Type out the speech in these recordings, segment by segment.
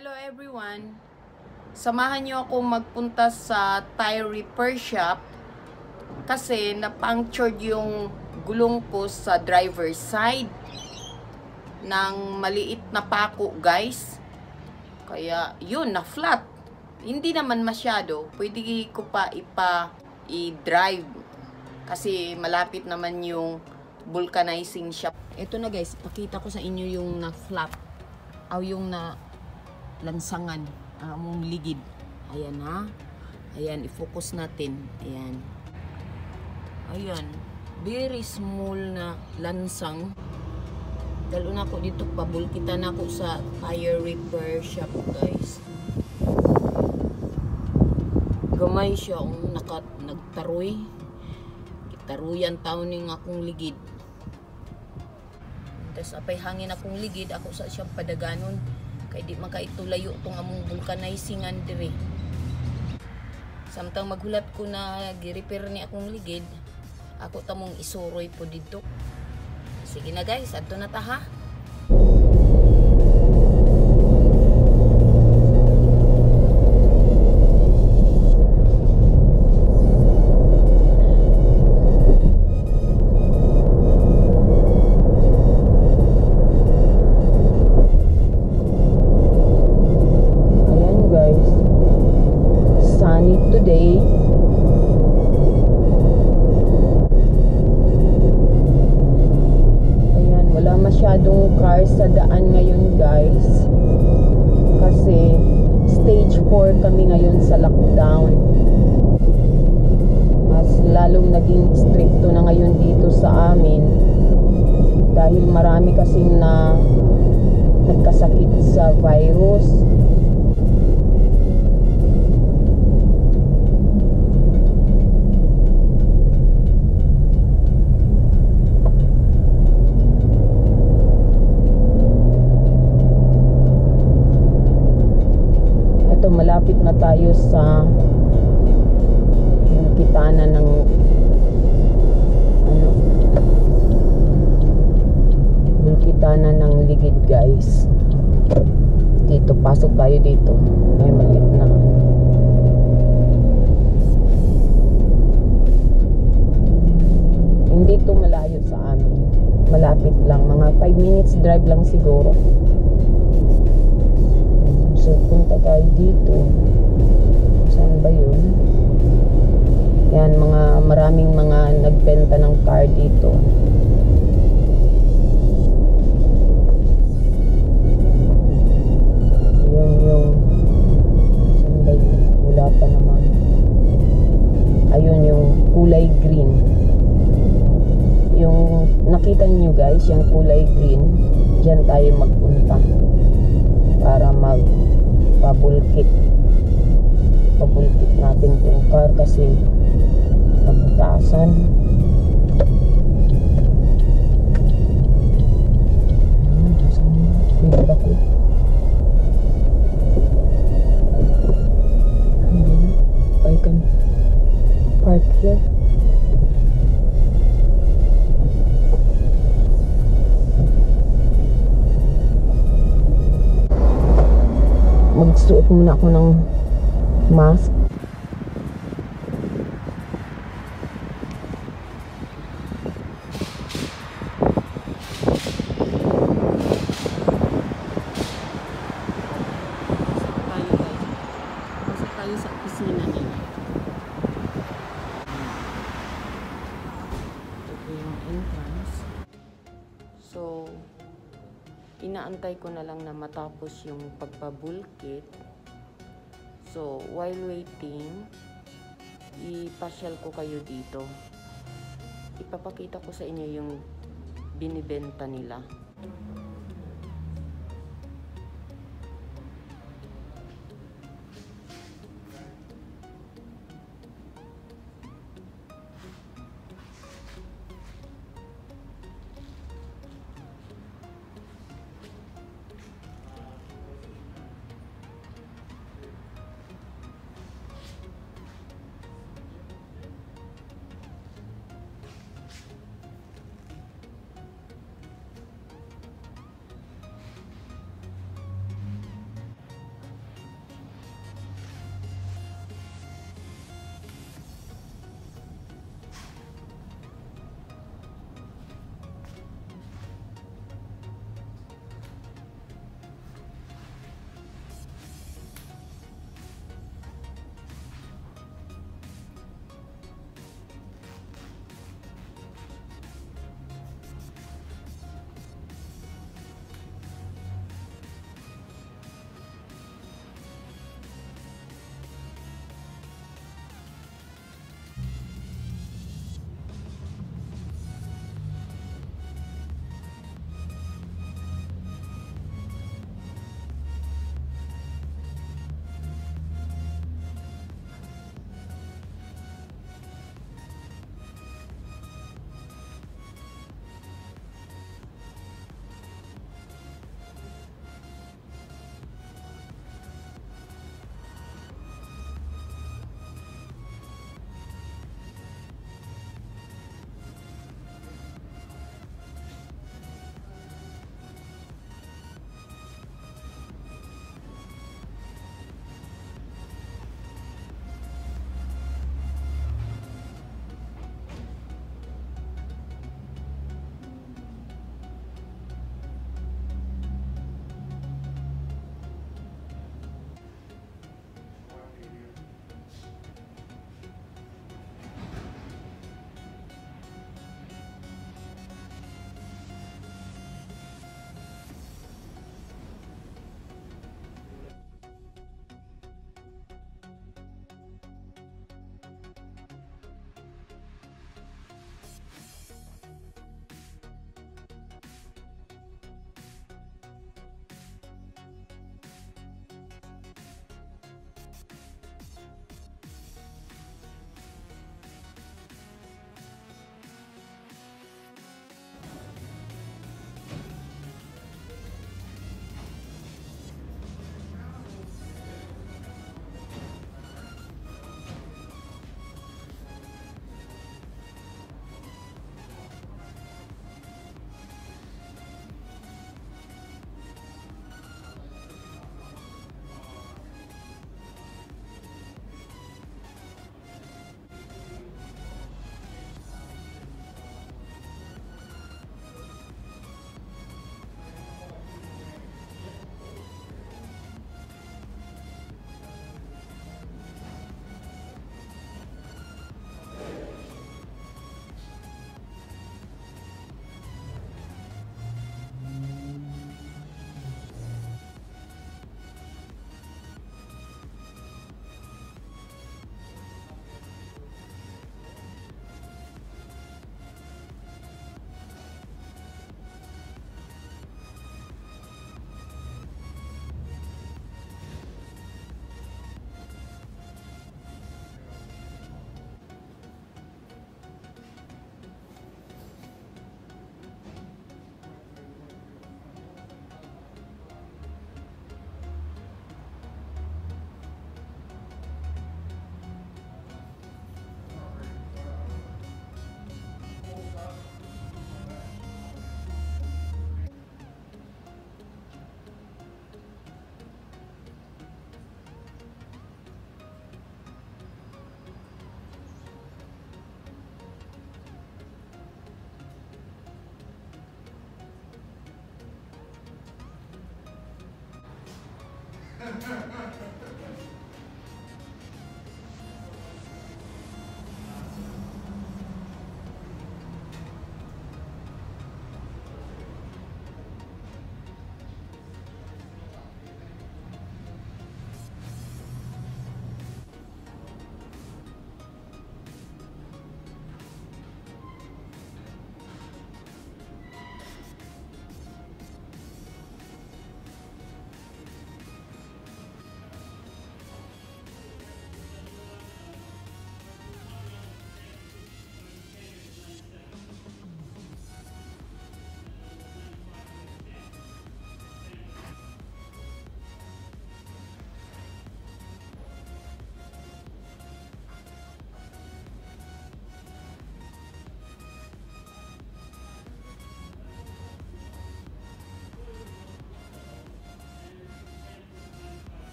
Hello everyone! Samahan niyo ako magpunta sa tire repair shop kasi na-punctured yung gulong ko sa driver's side ng maliit na pako, guys. Kaya yun, na-flat. Hindi naman masyado. Pwede ko pa i-drive kasi malapit naman yung vulcanizing shop. Ito na guys, pakita ko sa inyo yung na-flat o yung na lansangan, mong ligid. Ayan ha. Ayan, i-focus natin. Ayan. Ayan. Very small na lansang. Dalo na ako dito, pabulkitan ako sa tire repair shop, guys. Gamay siya, nagtaroy. Taruyan taon ning akong ligid. Tapos apay hangin akong ligid, ako sa siyang padaganon. Kaya di makaitulayo itong among vulcanizingan dire. Samtang maghulat ko na gi-repair ni akong ligid, ako tamong isuroy po dito. Sige na guys, adto na ta ha. Masyadong cars sa daan ngayon guys kasi stage 4 kami ngayon sa lockdown. Mas lalong naging stricto na ngayon dito sa amin dahil marami kasing nagkasakit sa virus. Malapit na tayo sa kitana ng kitana ng ligid guys. Dito, pasok tayo dito. May maliit na hindi to malayo sa amin. Malapit lang, mga 5 minutes drive lang siguro. So, punta tayo dito. Saan ba yun? Yan, maraming mga nagbenta ng car dito. Yung saan ba yun? Wala pa naman. Ayun, yung kulay green. Yung nakita nyo guys, yung kulay green, dyan tayo magpunta para pabulkit natin itong car kasi nabutasan. Pwede ba ko? I can park here. Magsuot muna ako ng mask. Pasok tayo sa opisina nila. Ito yung entrance. So, inaantay ko na lang na matapos yung pagpabulkit. So, while waiting, ipasyal ko kayo dito. Ipapakita ko sa inyo yung binibenta nila.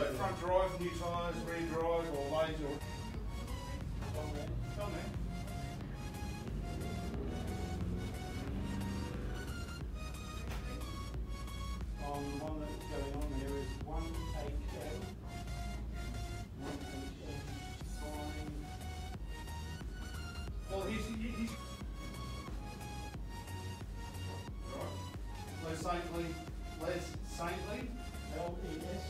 Like front drive, new tyres, rear drive, or laser. Come there. On the one that's going on there is 1HL. 1HL sign. Well, he's right. Les Saintly, LES.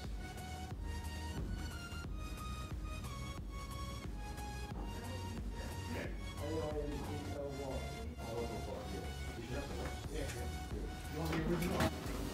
Yeah. AINTLY. Yeah. You want the original?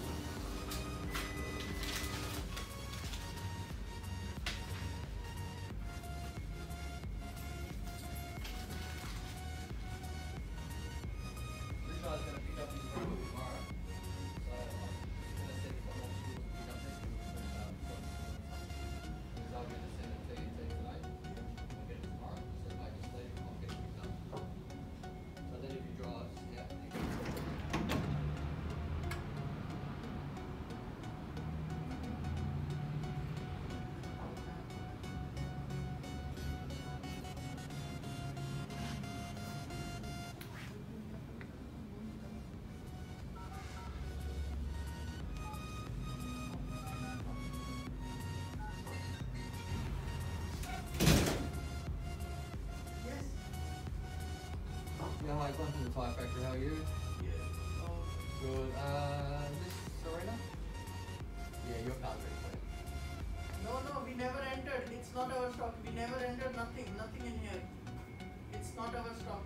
Yeah, hi, welcome to the Tyre Factory, how are you? Yeah. Good. This Serena? Yeah, your car's ready for you. No, we never entered. It's not our stock. We never entered nothing in here. It's not our stock.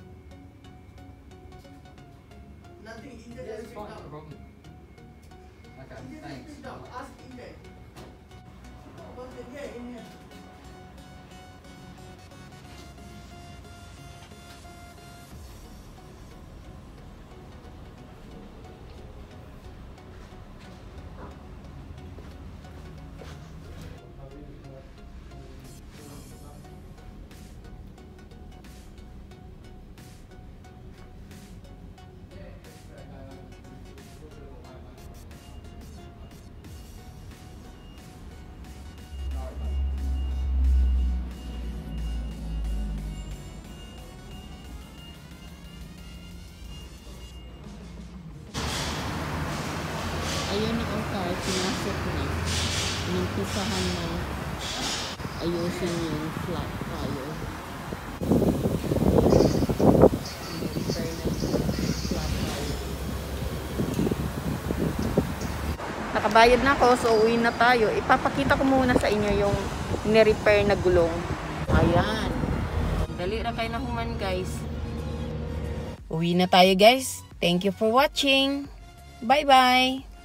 Nothing. Injay Yeah, just it's picked fine, no up. problem. Okay, Injay just thanks. picked up. Ask Injay. Yeah, in here. Ayun na ang car, pinasok na. Inumpisahan na ayusin yung flat tire. I-repair na yung flat tire. Nakabayad na ako, so uwi na tayo. Ipapakita ko muna sa inyo yung ni-repair na gulong. Ayan. Dali na kayo na human, guys. Uwi na tayo, guys. Thank you for watching. Bye-bye.